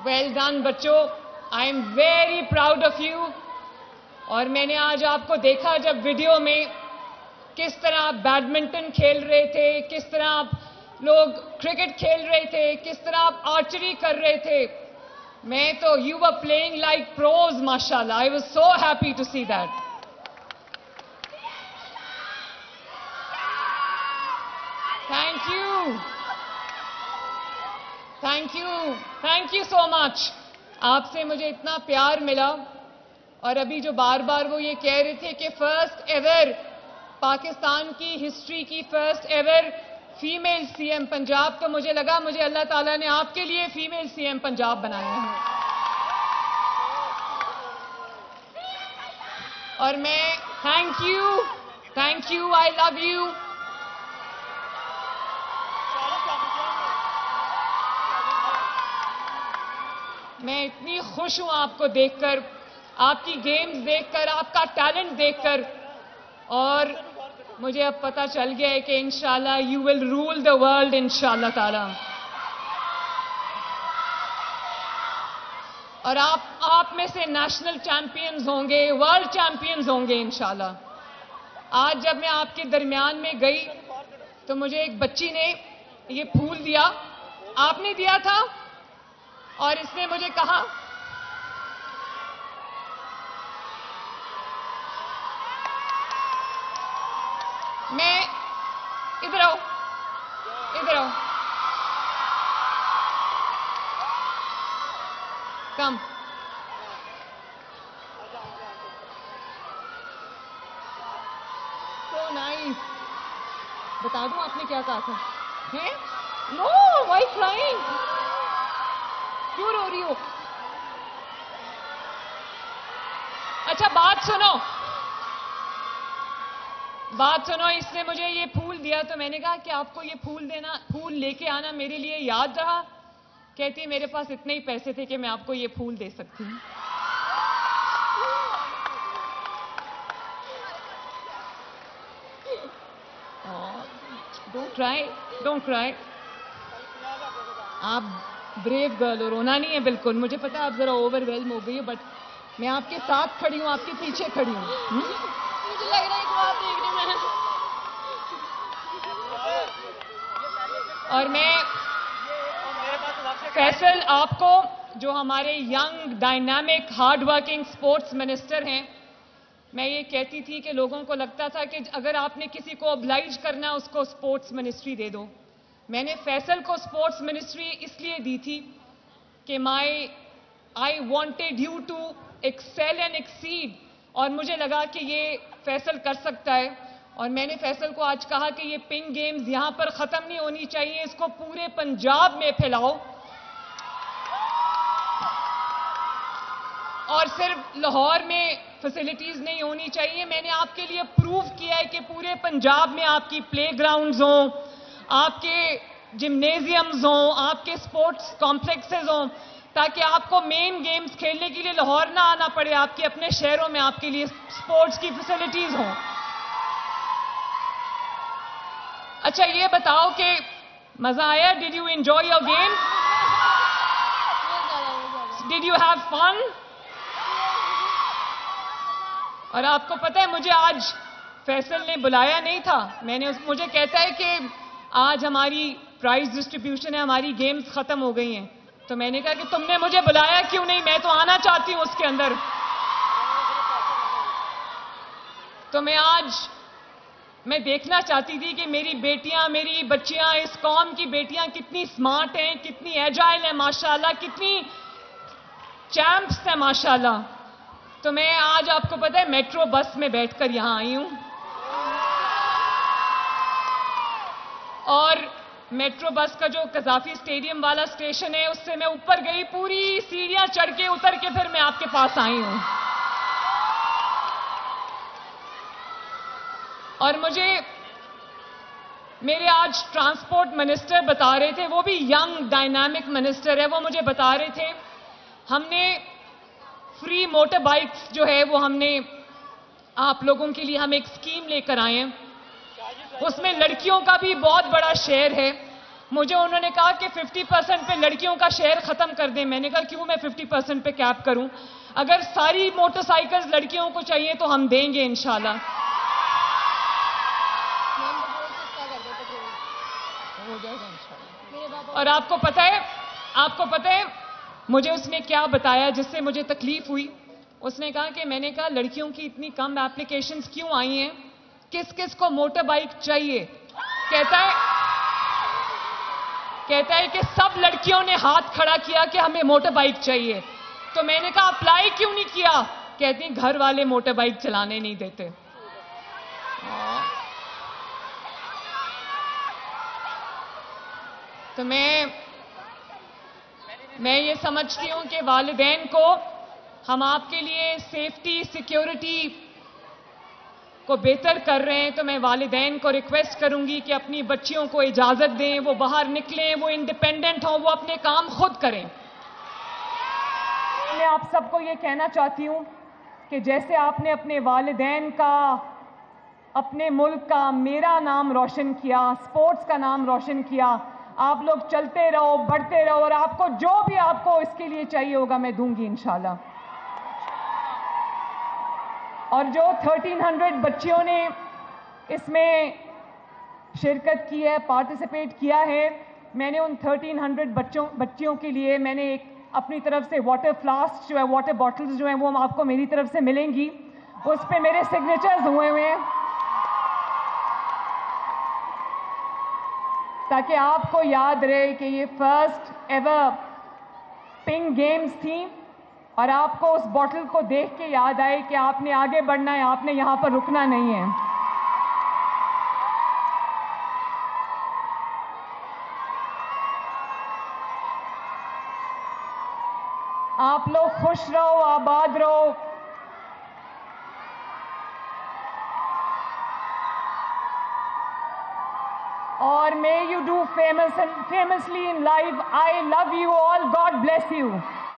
Well done बच्चों, I am very proud of you. और मैंने आज आपको देखा जब वीडियो में किस तरह आप बैडमिंटन खेल रहे थे, किस तरह आप लोग क्रिकेट खेल रहे थे, किस तरह आप आर्चरी कर रहे थे। मैं तो you were playing like pros माशाल्लाह। I was so happy to see that. Thank you, thank you so much. आपसे मुझे इतना प्यार मिला। और अभी जो बार बार वो ये कह रहे थे कि फर्स्ट एवर पाकिस्तान की हिस्ट्री की first ever female CM Punjab, तो मुझे लगा मुझे अल्लाह ताला ने आपके लिए फीमेल सीएम पंजाब बनाया है। और मैं thank you, I love you. मैं इतनी खुश हूं आपको देखकर, आपकी गेम्स देखकर, आपका टैलेंट देखकर। और मुझे अब पता चल गया है कि इंशाल्लाह you will rule the world इंशाल्लाह ताला। और आप में से नेशनल चैंपियंस होंगे, वर्ल्ड चैंपियंस होंगे इंशाल्लाह। आज जब मैं आपके दरमियान में गई तो मुझे एक बच्ची ने ये फूल दिया, आपने दिया था, और इसने मुझे कहा मैं इधर आओ, इधर आओ, कम। So nice. बता दूं आपने क्या कहा था? हैं? No, why crying? क्यों रो रही हो? अच्छा बात सुनो, इसने मुझे ये फूल दिया तो मैंने कहा कि आपको ये फूल लेके आना मेरे लिए याद रहा। कहती है मेरे पास इतने ही पैसे थे कि मैं आपको ये फूल दे सकती हूँ। Don't cry. आप ब्रेव गर्ल हो, रोना नहीं है बिल्कुल। मुझे पता है आप जरा ओवरवेल्म हो गई हो, बट मैं आपके साथ खड़ी हूँ, आपके पीछे खड़ी हूँ। मुझे लग रहा है एक बात देखने में। और मैं फैसल आपको, जो हमारे young dynamic hard working sports minister हैं, मैं ये कहती थी कि लोगों को लगता था कि अगर आपने किसी को ऑब्लाइज करना है उसको स्पोर्ट्स मिनिस्ट्री दे दो। मैंने फैसल को स्पोर्ट्स मिनिस्ट्री इसलिए दी थी कि I wanted you to excel and exceed, और मुझे लगा कि ये फैसल कर सकता है। और मैंने फैसल को आज कहा कि ये पिंक गेम्स यहां पर खत्म नहीं होनी चाहिए, इसको पूरे पंजाब में फैलाओ। और सिर्फ लाहौर में फैसिलिटीज नहीं होनी चाहिए, मैंने आपके लिए प्रूव किया है कि पूरे पंजाब में आपकी प्लेग्राउंड्स हों, आपके जिम्नेजियम्स हों, आपके स्पोर्ट्स कॉम्प्लेक्सेस हों, ताकि आपको मेन गेम्स खेलने के लिए लाहौर ना आना पड़े, आपके अपने शहरों में आपके लिए स्पोर्ट्स की फैसिलिटीज हों। अच्छा ये बताओ कि मजा आया? Did you enjoy your game? Did you have fun? और आपको पता है मुझे आज फैसल ने बुलाया नहीं था। मुझे कहता है कि आज हमारी प्राइज डिस्ट्रीब्यूशन है, हमारी गेम्स खत्म हो गई हैं। तो मैंने कहा कि तुमने मुझे बुलाया क्यों नहीं, मैं तो आना चाहती हूं उसके अंदर। तो मैं देखना चाहती थी कि मेरी बेटियां, मेरी बच्चियां, इस कौम की बेटियां कितनी स्मार्ट हैं, कितनी एजाइल हैं माशाल्लाह, कितनी चैंप्स हैं माशाल्लाह। तो मैं आज आपको पता है मेट्रो बस में बैठकर यहां आई हूं, और मेट्रो बस का जो कजाफी स्टेडियम वाला स्टेशन है उससे मैं ऊपर गई, पूरी सीढ़ियां चढ़ के उतर के फिर मैं आपके पास आई हूं। और मुझे मेरे आज ट्रांसपोर्ट मिनिस्टर बता रहे थे, वो भी यंग डायनामिक मिनिस्टर है, वो मुझे बता रहे थे हमने फ्री मोटर बाइक्स जो है वो हमने आप लोगों के लिए हम एक स्कीम लेकर आए हैं, उसमें लड़कियों का भी बहुत बड़ा शेयर है। मुझे उन्होंने कहा कि 50% पे लड़कियों का शेयर खत्म कर दें। मैंने कहा क्यों मैं 50% पे कैप करूं? अगर सारी मोटरसाइकिल्स लड़कियों को चाहिए तो हम देंगे इंशाल्लाह। और आपको पता है मुझे उसने क्या बताया जिससे मुझे तकलीफ हुई? उसने कहा कि मैंने कहा लड़कियों की इतनी कम एप्लीकेशंस क्यों आई हैं? किस किस को मोटर बाइक चाहिए? कहता है कि सब लड़कियों ने हाथ खड़ा किया कि हमें मोटर बाइक चाहिए। तो मैंने कहा अप्लाई क्यों नहीं किया? कहती घर वाले मोटर बाइक चलाने नहीं देते। तो मैं ये समझती हूं कि वालिदैन को हम आपके लिए सेफ्टी सिक्योरिटी को बेहतर कर रहे हैं, तो मैं वालिदैन को रिक्वेस्ट करूंगी कि अपनी बच्चियों को इजाजत दें, वो बाहर निकलें, वो इंडिपेंडेंट हों, वो अपने काम खुद करें। मैं आप सबको ये कहना चाहती हूं कि जैसे आपने अपने वालिदैन का, अपने मुल्क का, मेरा नाम रोशन किया, स्पोर्ट्स का नाम रोशन किया, आप लोग चलते रहो, बढ़ते रहो और आपको जो भी आपको इसके लिए चाहिए होगा मैं दूंगी इंशाल्लाह। और जो 1300 बच्चियों ने इसमें शिरकत की है, पार्टिसिपेट किया है, मैंने उन 1300 बच्चियों के लिए मैंने एक अपनी तरफ से वाटर फ्लास्क जो है, वाटर बॉटल्स जो हैं वो आपको मेरी तरफ से मिलेंगी। उस पे मेरे सिग्नेचर्स हुए हैं ताकि आपको याद रहे कि ये फर्स्ट एवर पिंक गेम्स थी और आपको उस बॉटल को देख के याद आए कि आपने आगे बढ़ना है, आपने यहां पर रुकना नहीं है। आप लोग खुश रहो, आबाद रहो। और may you do famously in life. I love you all. God bless you.